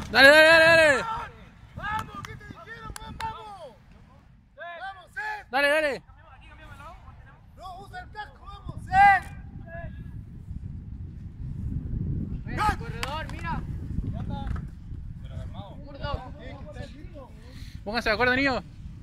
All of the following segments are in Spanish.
Dale, dale, dale, dale. ¡Vamos! ¿Qué te dijeron, Juan? ¡Vamos! ¡Vamos, Seth! Dale, dale. ¡No, usa el casco! ¡Vamos, Seth! Mira, el corredor, mira. Zurdo. Pónganse de acuerdo, niños.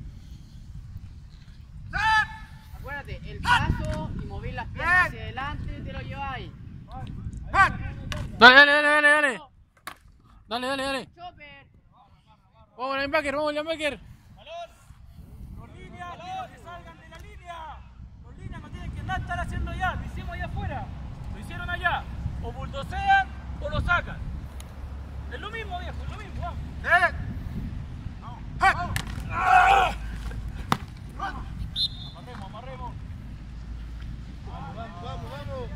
Acuérdate, el paso y mover las piernas hacia adelante, te lo lleváis. Dale, dale, dale, dale, dale. Dale, dale, dale. Chopper. Vamos, linebacker, vamos, linebacker. Los líneas, que salgan de la línea. Los líneas no tienen que estar haciendo allá. Lo hicimos allá afuera. Lo hicieron allá. O buldocean o lo sacan. Es lo mismo, viejo, es lo mismo. Vamos. ¡Seth! Amarremos, amarremos. ¡Vamos, vamos, vamos!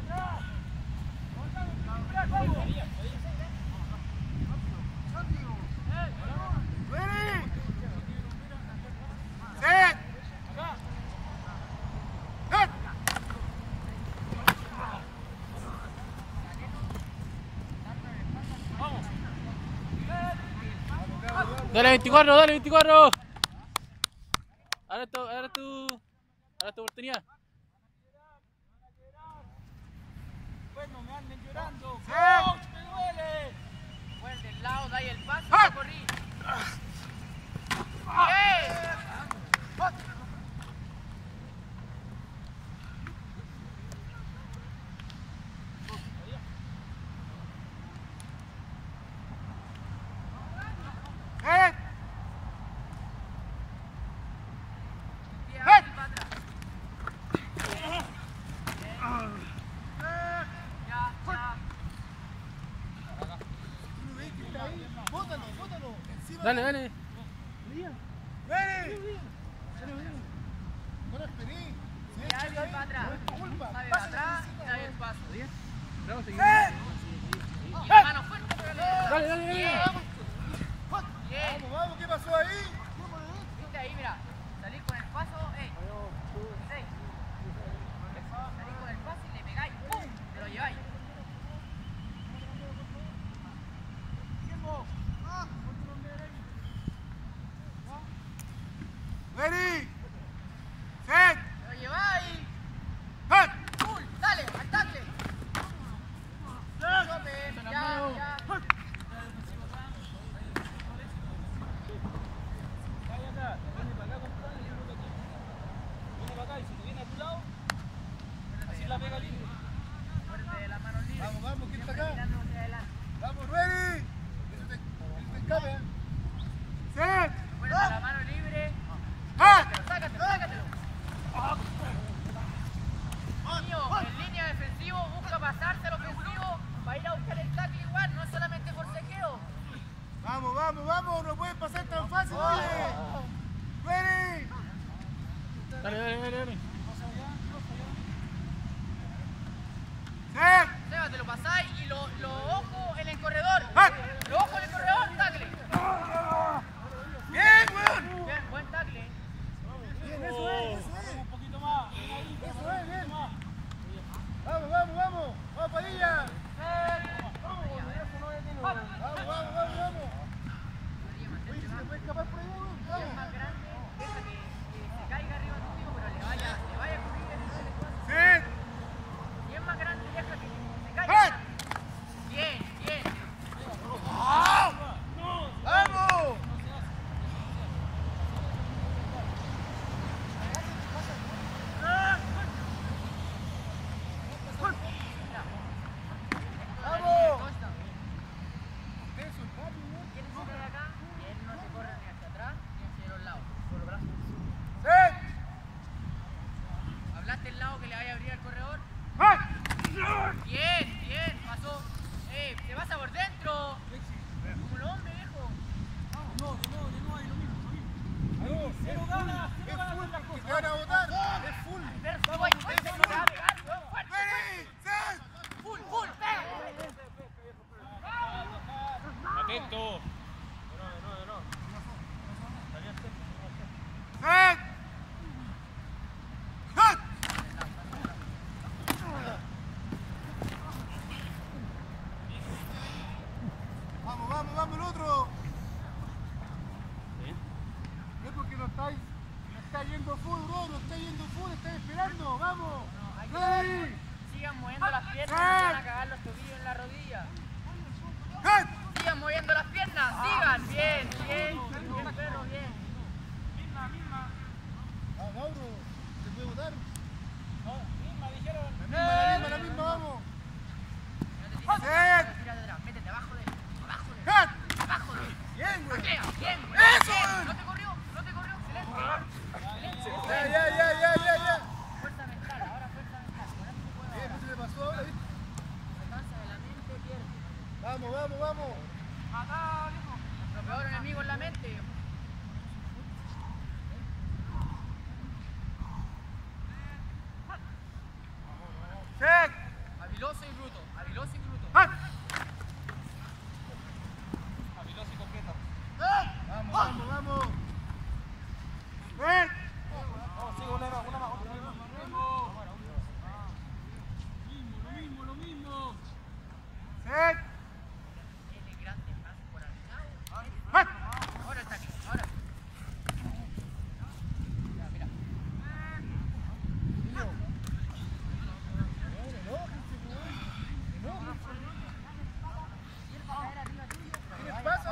¡Ready! ¡Seth! ¡Seth! Dale, 24, dale, 24. Ahora es tu oportunidad. Bueno, me anden llorando. ¡Sí! ¡Coach, me duele! Bueno, del lado, dais el paso y te corrí. ¡Bien! ¡Seth! Tira para atrás. Ya, ya. ¡Bótalo, bótalo! ¡Encima! Dale, dale. ¡Ready! ¡No lo esperé! Tira alguien para atrás. Culpa. Sabe para atrás y dais el paso. ¡Seth! Y la mano fuerte, pero le das. Dale, dale, dale. Bien. ¡Vamos, vamos! ¿Qué pasó ahí? Viste ahí, mira. Salís con el paso, seis. Salís con el paso y le pegáis, ¡pum! Te lo lleváis. ¡Ready! ¡Seth! Te lo lleváis. ¡Seth! ¡Full! ¡Dale! ¡Al tackle! Chopper, ya, ya. Vaya acá, viene para acá, compadre, y yo aquí. Viene para acá y si te viene a tu lado, así la pega libre. Fuerte, las manos libres. Vamos, vamos, ¿quién está acá? Mirando hacia adelante. ¡Vamos, ready! Eso te escape, ¿eh? ¡Seth! Fuerte, la mano libre. ¡Seth! Sácatelo, sácatelo. Mío, en línea defensivo, busca pasarse al ofensivo para ir a buscar el tackle igual, no es solamente forcejeo. ¡Vamos, vamos, vamos! ¡No puede pasar tan fácil, oye! ¡Ready! Dale, dale, dale, dale. ¡Seth! Seba, te lo pasáis y lo ojo en el corredor. ¡Seth! Lo ojo en el corredor, tackle. ¡Bien, weón! Bien, buen tackle. ¡Bien, eso es! Un poquito más. Ven ahí, ¡Eso es, bien! más. ¡Vamos, vamos, vamos! ¡Vamos, Padilla! Vamos. ¡Vamos, vamos, vamos, vamos! Oye, ¿se le puede escapar por ahí, weón? Es ¡Vamos! más grande, deja que se caiga arriba contigo, pero le vaya a cubrir el espacio. ¡Seth! Si es más grande, deja que se ¡Seth! caiga. Bien, bien. ¡Vamos! ¡Vamos! Eso, papi, weón. ¿Quieres correr acá? Y él no se corre ni hacia atrás ni hacia los lados. Por los brazos. ¡Seth! ¿Hablaste el lado que le vaya a abrir al corredor? ¡Seth! Bien, bien, pasó. Te vas a por dentro. Como el hombre, viejo. De nuevo, ahí lo mismo. Cero ganas, ¡Es cero ganas full! en las ¡Que cosas. te van a botar! ¡Es full! Fuerte, no te va a pegar, weón, fuerte. ¡Ready! ¡Seth! Full, full, pega. Atento. ¡Seth! ¡Seth! ¡Vamos, vamos, vamos el otro! te están esperando, vamos. Hay Ready. que sigan moviendo las piernas, no van a cagar los tobillos en la rodilla. Cut. Sigan moviendo las piernas, sigan. Bien, perro, bien. Ah, Mauro, ¿se puede votar? Misma, dijeron. La misma, vamos. Tírate atrás, métete abajo de él. Cut. Abajo de él. Bien, güey. Bien. ¡Eso! Bien. No te corrió. Excelente. Ya. Fuerza mental, ahora fuerza mental. Con eso se puede Bien, ahora. ¿qué le pasó ahora? ¿Viste? Descansa de la mente, pierde. Vamos. Nuestro peor enemigo es la mente. Check. Habiloso y bruto. Cut. Habiloso y completo. Vamos. Ven. Sigo una más. Lo mismo. Check. Tiene grandes brazos por al lado. Cut. Ahora el tackle, ahora. Mira. ¿Qué les pasa?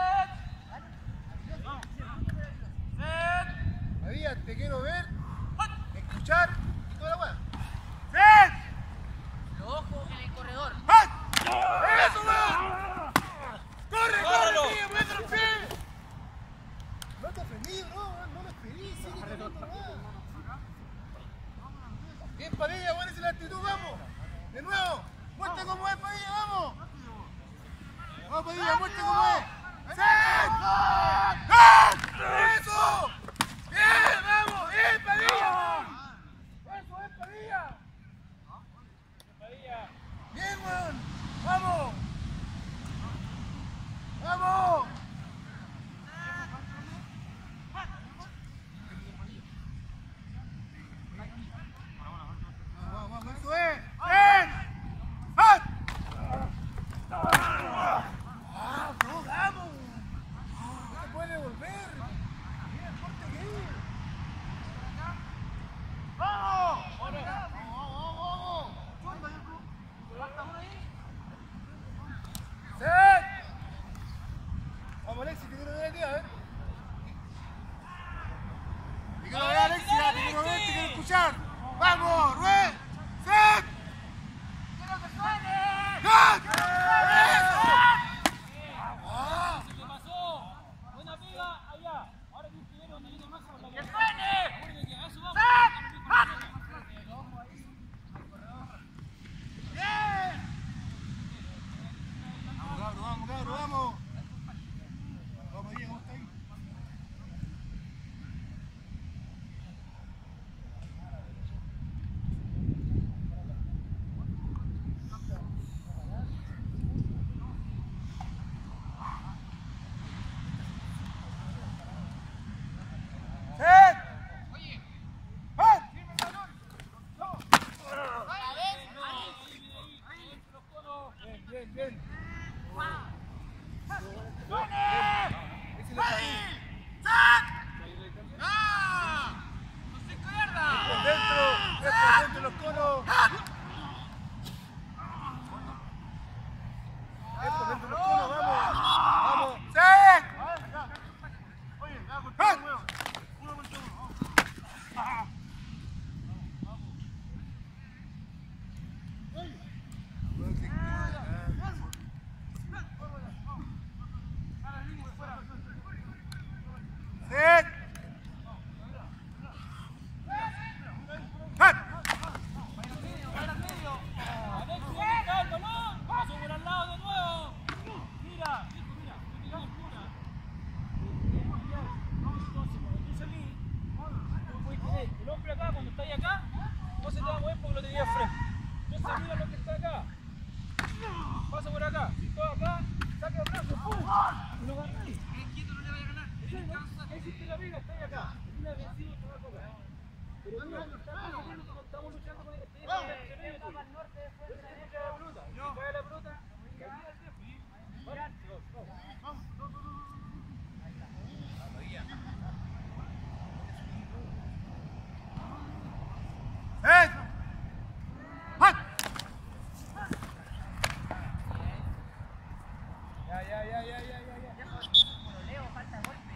María, te quiero ver, escuchar y toda la weá. ¡Set! Los ojos en el corredor. ¡Eso, weón! ¡Corre, sigue moviendo los pies! No te ofendí, bro, no lo esperí, sigue corriendo más. Bien, Padilla, buena esa es la actitud, vamos. De nuevo, muestra cómo es, Padilla, vamos. Vamos, Padilla, muestra cómo es. ¡Set! ¡Eso! ¡Bien, vamos! ¡Bien, Padilla! ¡Eso es, Padilla! ¡Bien, weón! ¡Vamos! ¡Vamos! Vamos, eso es. ¡Bien! ¡Hot! ¡No, vamos! No se puede volver. Mira el corte que hay. ¡Vamos! ¡Set! Vamos, Alexis, te quiero ver a ti, a ver. Te quiero ver, Alexis, te quiero ver, te quiero escuchar. ¡Vamos, Rue! ¡Set! ¡Quiero que suene! ¡Cut! ¡Eso! ¿Qué pasó? Buena pega allá. Ahora que primero me viene más por la ¡Que suene! Vamos, cabros, vamos. Vamos, Diego, ¿cómo está ahí? ¡Set! Oye, ¡Hot! Bien. Leo, falta golpe.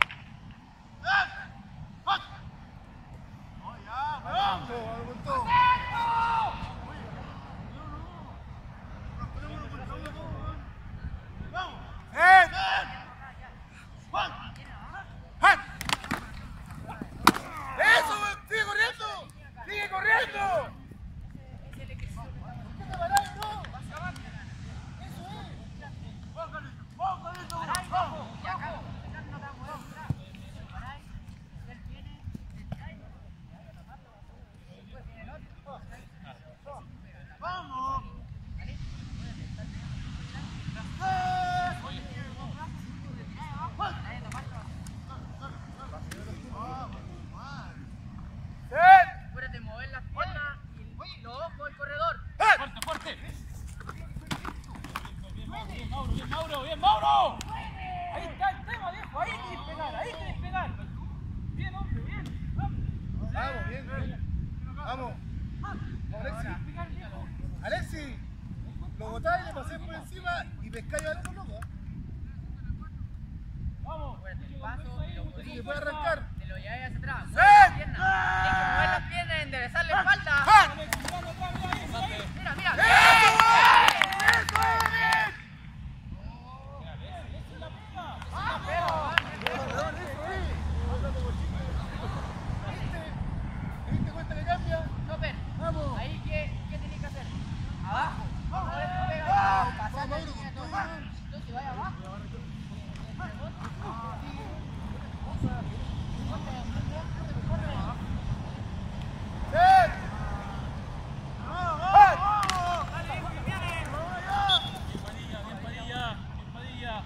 ¡Eso! ¡Sigue corriendo! ¡Sigue corriendo! Acuérdate de mover las piernas y los ojos del corredor. Fuerte, fuerte. Bien, Mauro, bien, Mauro. Ahí está el tema, viejo. Ahí querés pegar, ahí querés pegar. Bien, hombre, bien. Vamos, bien. Vamos. Alexi, lo botáis, le pasé por encima y pescáis al otro loco. Vamos. Acuérdate el paso y los Se codillos. puede arrancar. Te lo lleváis hacia atrás. ¡Sí! Mueve las piernas. Tienes que mover las piernas y enderezar la espalda. Mira, mira. ¿Te diste cuenta que cambia? Chopper, Vamos. ahí ¿qué tenés que hacer? Abajo. No pega, pasar la Mauro, línea, con no. todo, Entonces vaya abajo. Bien, Padilla.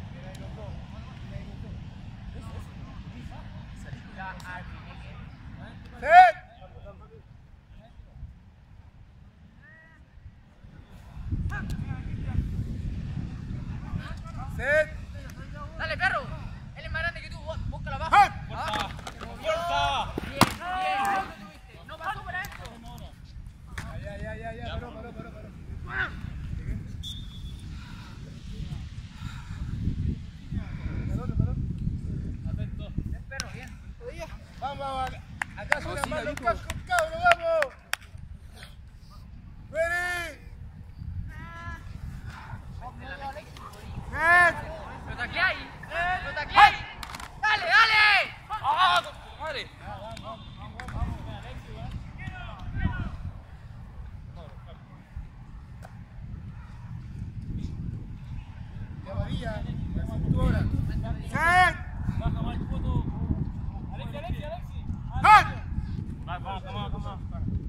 Dale, perro. Él es más grande que tú. Búscalo abajo. Abajo. Fuerza. Bien, bien. Ahí lo tuviste. No pasó por adentro. Ya, paró. Atento. Bien, perro, bien. Vamos, acá son las manos, cabros, vamos. Ready. Lo tacleáis. Lo tacleáis. Dale, dale. ¡Ah! ¡Madre! Ya María, la cintura. Baja más foto. Alexi. Vamos.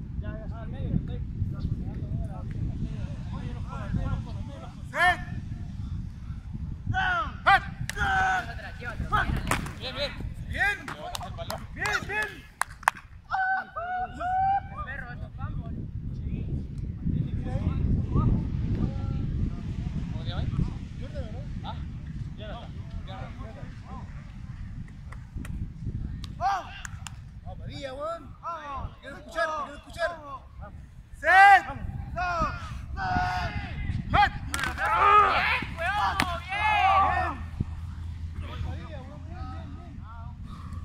Llévatela, llévatela. Bien. Bien. Le botas el balón. Bien. Perro, esos vamos. ¿Cómo te llamas? Ah, ya no está. Vamos, María, weón. Te quiero escuchar. Bien, weón, bien.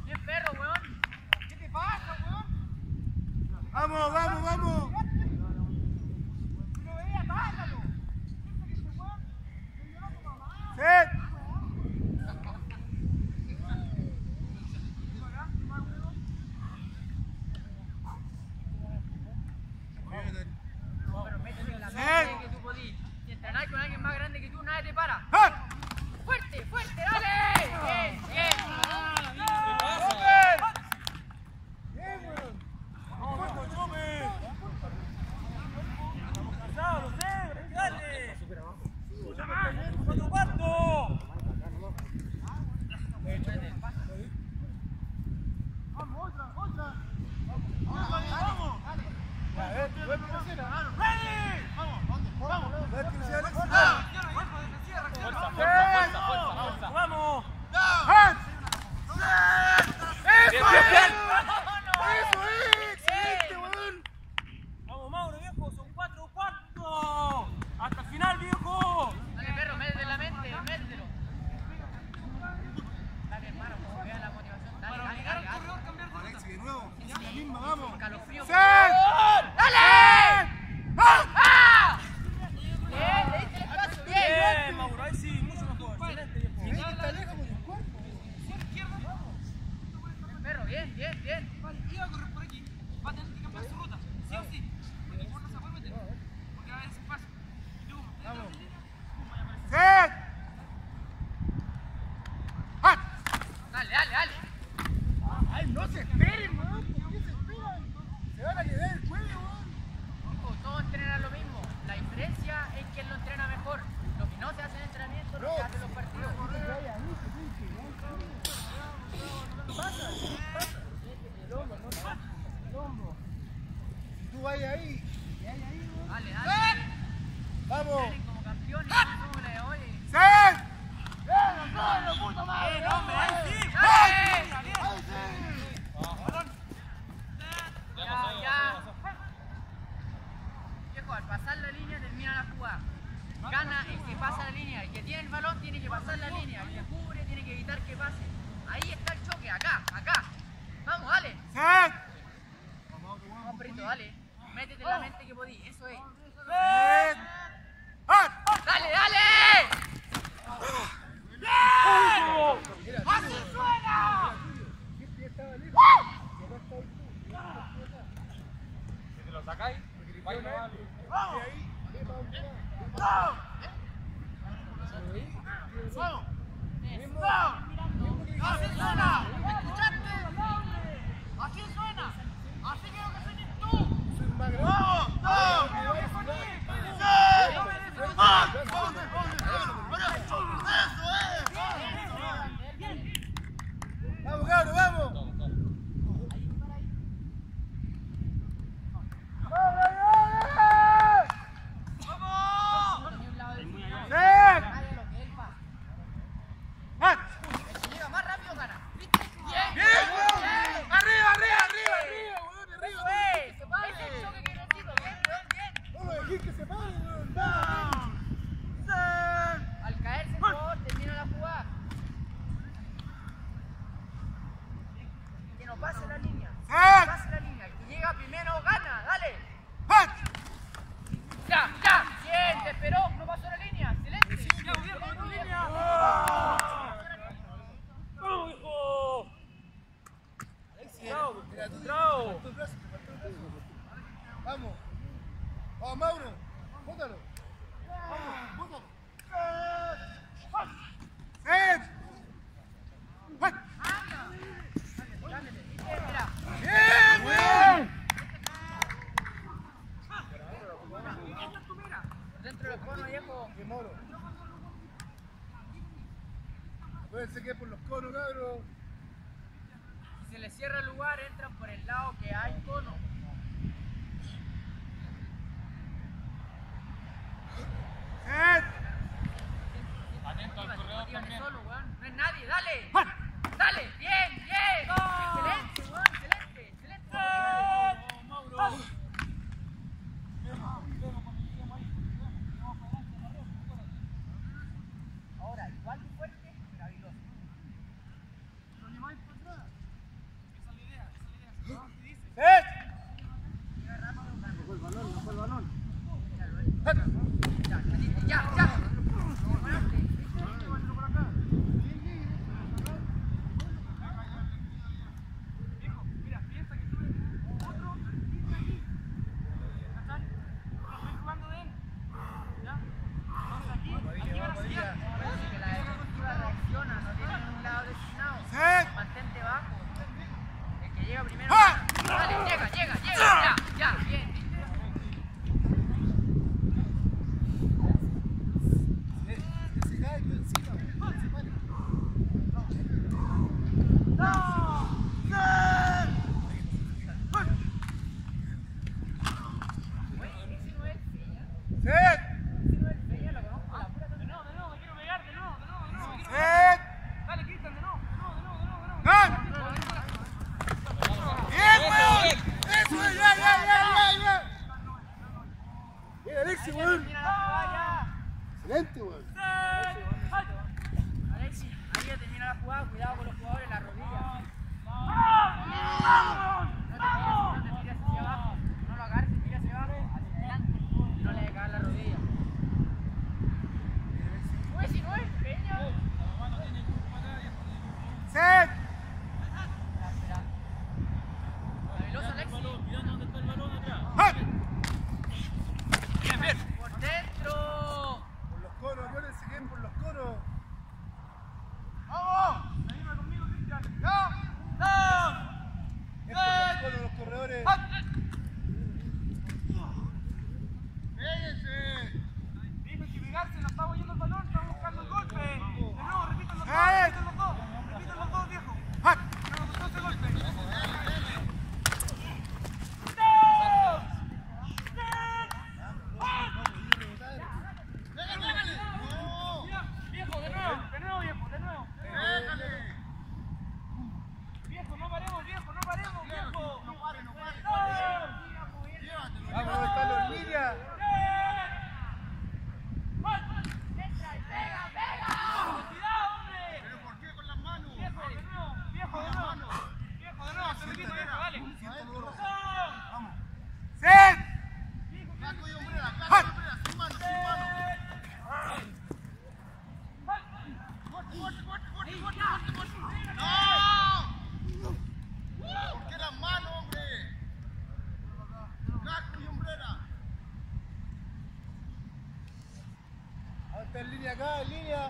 Dale, dale, dale. Ay, no se esperen, weón. ¿Por qué se esperan? Se van a quedar el cuello, weón. Ojo, todos entrenan lo mismo. La diferencia es quién lo entrena mejor. Lo que no se hace en entrenamiento, lo que hacen los partidos. Si tú vayas ahí, Dale, dale. vamos. Salen como campeones. Doble, oye. ¡Set! hombre, ahí sí. ¡Dale! Ya Ya, pasó, ya. ya pasó. Viejo, al pasar la línea termina la jugada. Gana el que pasa la línea. El que tiene el balón tiene que pasar la línea. El que cubre tiene que evitar que pase. Ahí está el choque, acá, acá. Vamos, dale. ¡Set! Vamos, Brito, dale. Métete en la mente que podí. Eso es. ¡Set! ¡Ah! ¡Dale, dale! ¡Así suena! Si te lo sacáis, vais no vale. ¡Así suena! ¿Me escuchaste? ¡Así suena! ¡Así quiero que suenes tú! ¡Vamos! ¡Vamos! ¡Vamos, cabrón, vamos! Llega más rápido, gana. Bien. ¡Arriba, arriba, arriba! Eso es. Ese es el choque que necesito. Bien, bien. ¡No me dejes que se pare, weón! Al caerse el jugador termina la jugada. Que no pase la línea. Que no pase la línea. El que llega primero gana. Dale. Ya, ya. Bien, te esperó. No pasó la línea. Excelente. ¡Vamos, hijo! ¡Bravo! ¡Vamos! ¡Vamos, Mauro! ¡Bótalo! ¡Vamos, bótalo! ¡Set! Mira. ¡Bien, weón! Dentro del cono, viejo. ¡Qué moro! Acuérdense que es por los conos, cabrón. Si se les cierra el lugar, entran por el lado que hay cono. ¡Set! Atento al corredor Tírale también. solo, weón. No es nadie. Dale. Dale. Bien, bien. Excelente, weón. Excelente, excelente. Ahora, igual de fuerte, pero habilidoso. ¡Set! Ya, ya. ¿Por qué las manos, hombre? Casco y hombrera. Ahora está en línea acá, en línea.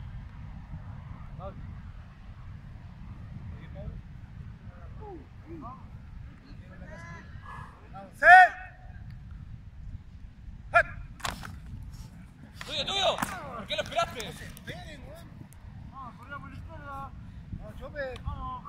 ¡Tuyo! ¿Por qué lo esperaste? Esperen, weón. Vamos, corremos por la izquierda. Vamos, Chope. ¡Vamos!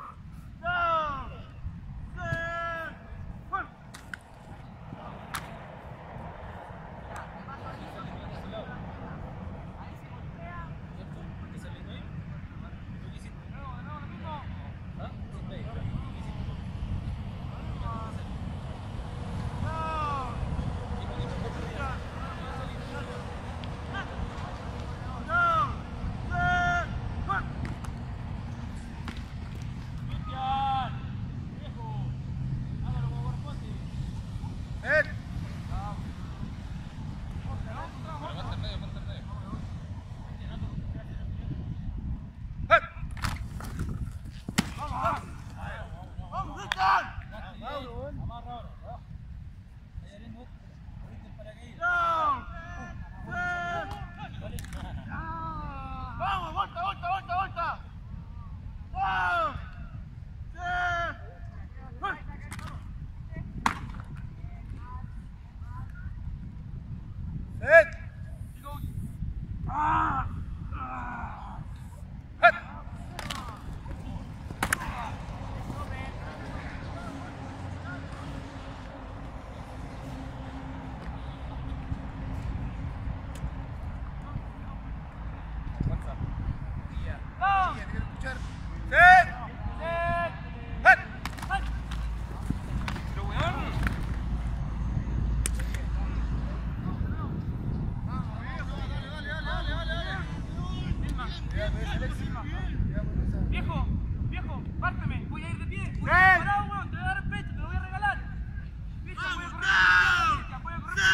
Viejo, párteme, voy a ir de pie. Voy a ir parado, weón, te voy a dar el pecho, te lo voy a regalar. Viejo, voy a correr. Voy a correr.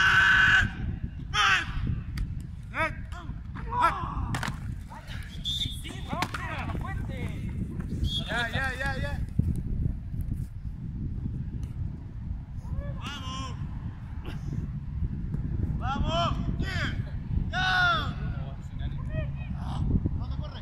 Sí, vamos a la fuente. Ya. Vamos. ¿Dónde corre?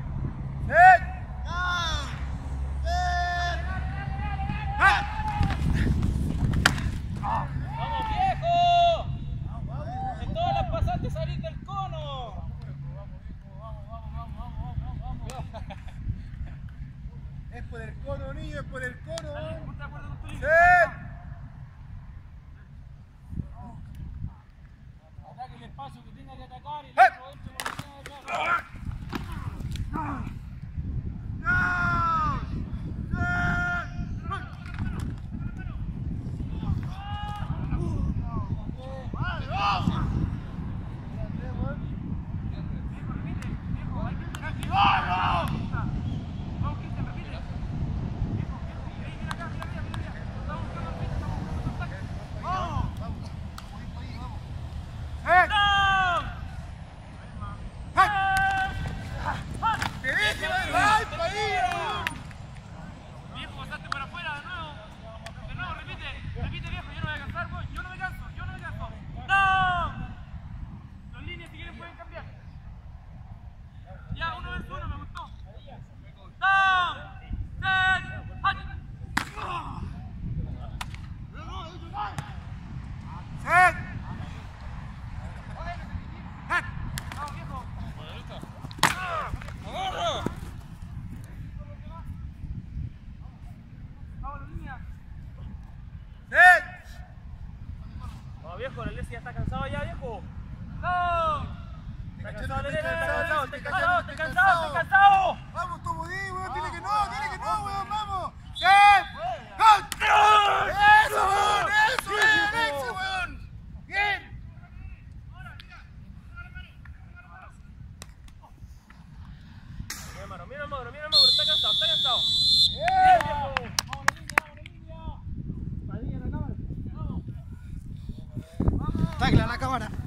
¡Vamos, viejo! En todas las pasantes salís del cono. Es por el cono, niño, es por el cono. ¿Estás de acuerdo con tu ¡Sí! Ataque el espacio que tenga que atacar y el otro dentro lo que tenga que atacar. Viejo, pasaste por afuera de nuevo. De nuevo, repite, viejo, yo no voy a cansar, weón. Yo no me canso. ¡No! Las líneas si quieren pueden cambiar. Ya, 1 vs 1, me gustó. Vamos, viejo. ¡Agarra! Vamos, la línea. Vamos, viejo, el Leslie ya está cansado ya, viejo. ¡No! Está cansado, estoy cansado. Vamos, Tomodí, weón, dile que no, weón, vamos. ¡Sí! ¡Eso, weón! ¡Bien! Mira el Mauro, está cansado. ¡Bien! Vamos la línea. La línea de la cámara. Vamos. Tacla la cámara.